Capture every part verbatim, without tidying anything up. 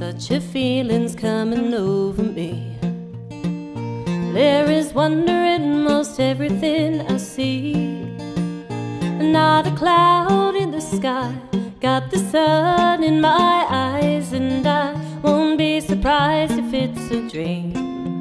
Such a feeling's coming over me. There is wonder in most everything I see. Not a cloud in the sky, got the sun in my eyes, and I won't be surprised if it's a dream.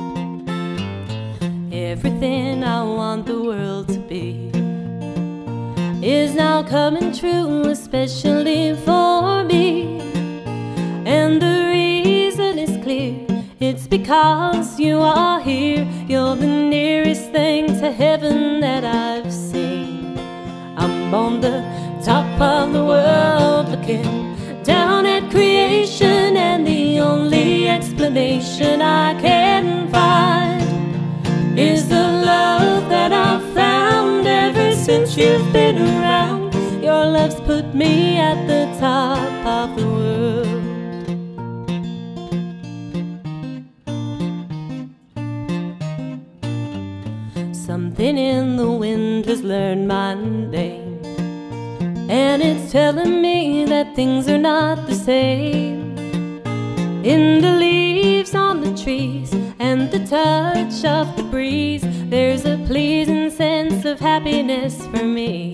Everything I want the world to be is now coming true, especially for me. And the reason is clear, it's because you are here. You're the nearest thing to heaven that I've seen. I'm on the top of the world looking down at creation, and the only explanation I can find is the love that I've found ever since you've been around. Your love's put me at the top of the world. Something in the wind has learned my name, and it's telling me that things are not the same. In the leaves on the trees and the touch of the breeze, there's a pleasing sense of happiness for me.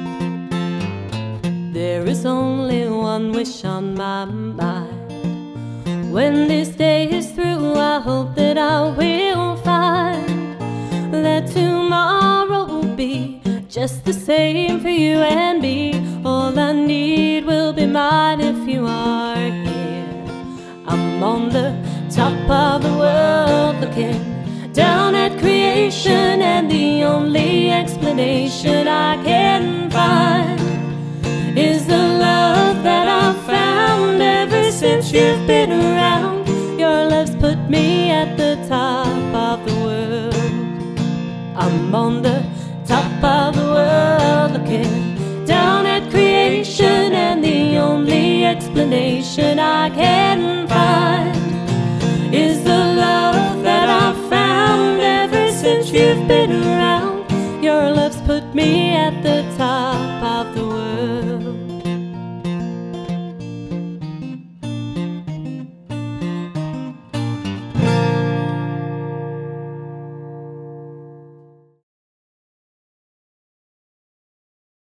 There is only one wish on my mind. When this day is through, I hope that I will find that tomorrow will be just the same for you and me. All I need will be mine if you are here. I'm on the top of the world looking down at creation, and the only explanation I can find is the love that I've found ever since you've been around. Your love's put me at the top of the world. I'm on the top of the world looking down at creation, and the only explanation I can find is the love that I've found ever since you've been around. Your love's put me at